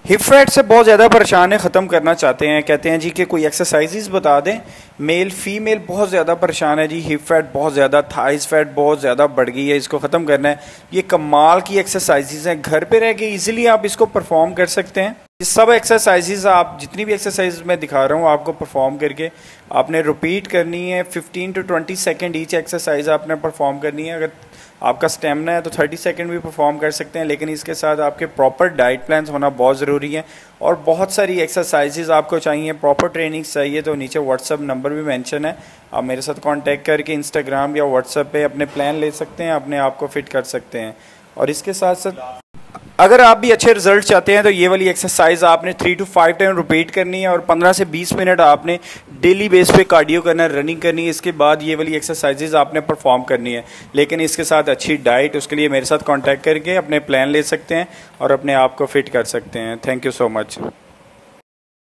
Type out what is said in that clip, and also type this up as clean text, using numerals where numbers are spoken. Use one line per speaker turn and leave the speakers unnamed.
Hip fat से बहुत ज़्यादा परेशान है, ख़त्म करना चाहते हैं, कहते हैं जी कि कोई एक्सरसाइजेज बता दें। मेल फीमेल बहुत ज़्यादा परेशान है जी, हिप फैट बहुत ज़्यादा, थाइस फैट बहुत ज़्यादा बढ़ गई है, इसको ख़त्म करना है। ये कमाल की एक्सरसाइजेज हैं, घर पे रह के इजीली आप इसको परफॉर्म कर सकते हैं। ये सब एक्सरसाइजेज आप जितनी भी एक्सरसाइज मैं दिखा रहा हूँ आपको परफॉर्म करके आपने रिपीट करनी है। 15 to 20 सेकेंड ईच एक्सरसाइज आपने परफॉर्म करनी है। अगर आपका स्टेमिना है तो 30 सेकंड भी परफॉर्म कर सकते हैं, लेकिन इसके साथ आपके प्रॉपर डाइट प्लान्स होना बहुत ज़रूरी है। और बहुत सारी एक्सरसाइजेज आपको चाहिए, प्रॉपर ट्रेनिंग चाहिए तो नीचे व्हाट्सअप नंबर भी मेंशन है, आप मेरे साथ कांटेक्ट करके इंस्टाग्राम या व्हाट्सअप पे अपने प्लान ले सकते हैं, अपने आप को फिट कर सकते हैं। और इसके साथ साथ अगर आप भी अच्छे रिजल्ट चाहते हैं तो ये वाली एक्सरसाइज आपने 3 to 5 टाइम रिपीट करनी है और 15 से 20 मिनट आपने डेली बेस पे कार्डियो करना है, रनिंग करनी है। इसके बाद ये वाली एक्सरसाइजेज आपने परफॉर्म करनी है, लेकिन इसके साथ अच्छी डाइट, उसके लिए मेरे साथ कांटेक्ट करके अपने प्लान ले सकते हैं और अपने आप को फिट कर सकते हैं। Thank you so much.